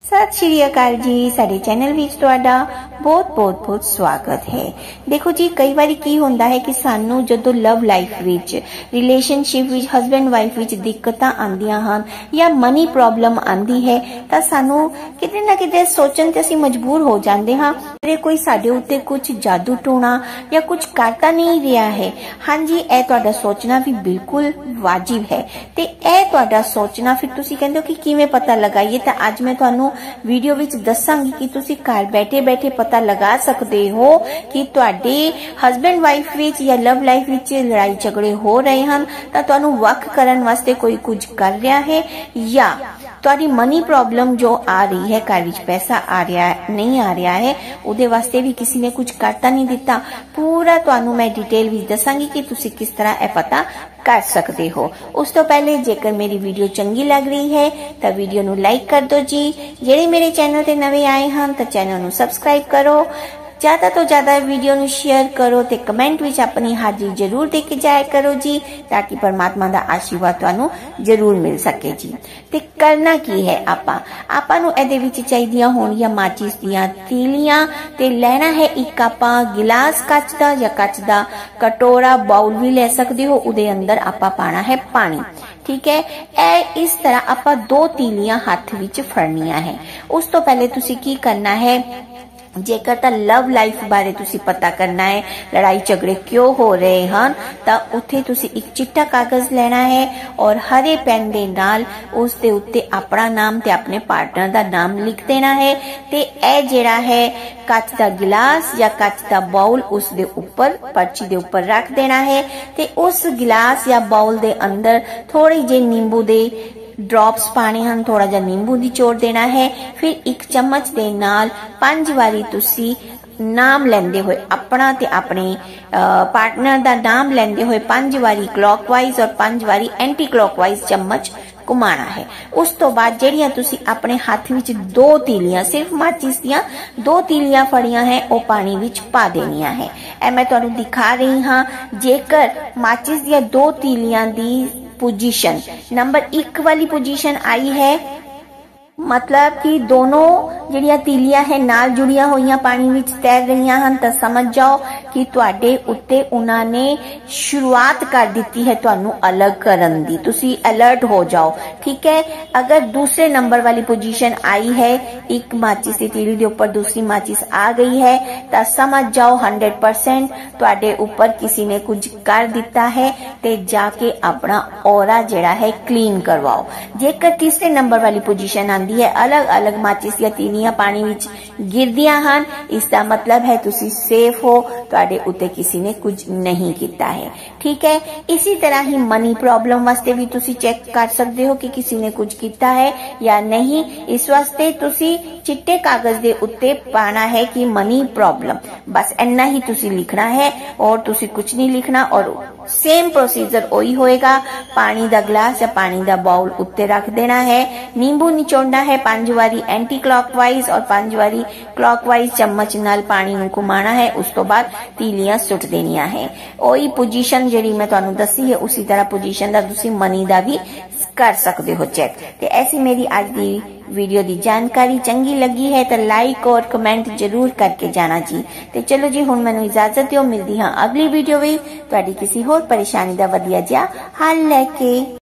सत श्री अकाल जी। साडे चैनल विच तुहाडा बहुत बहुत बहुत स्वागत है। देखो जी, कई बार की होंदा है कि सानू जदों लव लाइफ विच रिलेशनशिप विच हस्बैंड वाइफ विच दिक्कतां आंदियां हन या मनी प्रॉब्लम आंदी है तां सानू किते ना किते सोचण ते असीं मजबूर हो जांदे हां कि कोई साडे उत्ते कुछ जादू टोना या कुछ करता नहीं रहा है। हाँ जी, ए तुहाडा सोचना भी बिल्कुल वाजिब है ते ए तुहाडा सोचना फिर तुसीं कहंदे हो कि किवें पता लगाइए, तां अज मैं तुहानू वीडियो विच दसांगी कि तुसी घर बैठे बैठे पता लगा सकते हो कि तुहाडे हस्बैंड वाइफ विच या लव लाइफ विच लड़ाई झगड़े हो रहे हैं तां तुहानू वख करन वास्ते कोई कुछ कर रहा है या तुहाडी मनी प्रॉब्लम जो आ रही है, घर विच पैसा आ रहा है नहीं आ रहा है, उहदे वास्ते भी किसी ने कुछ करता नहीं दिता। पूरा तुहानू मैं डिटेल विच दसांगी कि तुसी किस तरह ए पता कर सकते हो। उस तो पहले जेकर मेरी वीडियो चंगी लग रही है तो वीडियो नु लाइक कर दो जी। जेडे मेरे चैनल ते नवे आए हैं तो चैनल नु सब्सक्राइब करो, ज्यादा तो ज्यादा वीडियो नु शेयर करो ते कमेंट विच अपनी हाजिरी जरूर दे के जाया करो जी, ताकि परमात्मा दा आशीर्वाद तुहानू जरूर मिल सके जी। ते करना की है, आपां नू एदे विच चाहीदियां होणियां माचिस दीयां तीलियां ते लेना है एक आपां गिलास कच दा या कच दा कटोरा बाउल भी ले सकते हो, उदे अंदर आपां पाना है पानी। ठीक है, ए इस तरह आपां 2 तीलियां हाथ विच फड़नियां है। उस तो पहले तुसी की करना है, जेकर तां लव लाइफ बारे तुसी पता करना है, लड़ाई झगड़े क्यों हो रहे हैं, तां उत्थे तुसी एक चिट्टा कागज लेना है और हरे पेन दे नाल उस दे उत्ते अपना नाम ते अपने पार्टनर दा नाम लिख देना है ते ए जेड़ा है कच दा गिलास या कच दा बाउल उस दे ऊपर पर्ची दे ऊपर रख देना है ते उस गिलास या बाउल दे अंदर थोड़ी जी नींबू दे ड्रॉप्स पाने हैं, थोड़ा जा नींबू निचोड़ देना है। फिर एक चम्मच दे नाल 5 वारी तुसी नाम लेंदे हुए अपना ते अपने पार्टनर दा नाम लेंदे हुए 5 वारी क्लॉकवाइज और 5 वारी एंटी क्लॉकवाइज चम्मच घुमाना है। उस तो बाद जेड़ियां तुसी अपने हाथ विच 2 तीलियां सिर्फ माचिस दियां 2 तीलियां फड़ियां है वो पानी विच पा देनियां है। ए मैं तुहानू दिखा रही हां, जेकर माचिस दियां 2 तीलियां दी पोजीशन नंबर 1 वाली पोजीशन आई है, मतलब कि दोनों ਜਿਹੜੀਆਂ तीलियां है नाल जुड़िया होईयां पानी विच तैर रही हैं, तो समझ जाओ कि तुहाडे उत्ते उन्हां ने शुरुआत कर दी है तुहानू अलग करन दी, तुसी अलर्ट हो जाओ। ठीक है, अगर दूसरे नंबर वाली पोजीशन आई है, एक माचिस की तीली के ऊपर दूसरी माचिस आ गई है, तो समझ जाओ 100% तुहाडे ऊपर किसी ने कुछ कर दिता है ते जाके अपना औरा जेड़ा है क्लीन करवाओ। जेकर तीसरे नंबर वाली पोजीशन आंदी है, अलग अलग माचिस या तीलियां पानी विच गिरदियां हन, इसका मतलब है तुसी सेफ हो, तुहाडे उत्ते किसी ने कुछ नहीं किया है। ठीक है, इसी तरह ही मनी प्रॉब्लम वास्ते भी तुसी चेक कर सकते हो कि किसी ने कुछ किया है या नहीं। इस वास्ते तुसी चिट्टे कागज दे उत्ते पाना है कि मनी प्रॉब्लम, बस इन्ना ही तुसी लिखना है और तुसी कुछ नहीं लिखना। और सेम प्रोसीजर वही होएगा, पानी दा गिलास या पानी दा बाउल उत्ते रख देना है, नींबू निचोड़ना है 5 वारी एंटी क्लॉकवाइज और 5 वारी क्लॉकवाइज चम्मच नाल पानी नू घुमाना है। उस तो बाद तीलियां सुट देनियां है। वही पोजीशन जेड़ी मैं तुहानू दसी है, उसी तरह पोजीशन दा तुसी मनी दा भी कर सकते हो चेक। ते ऐसी मेरी आज दी वीडियो दी जानकारी चंगी लगी है तो लाइक और कमेंट जरूर करके जाना जी। ते चलो जी, हुण मैनू इजाजत दिओ, मिलदी हां अगली वीडियो विच तुहाडी किसी होर परेशानी दा वधिया जिहा हल लैके।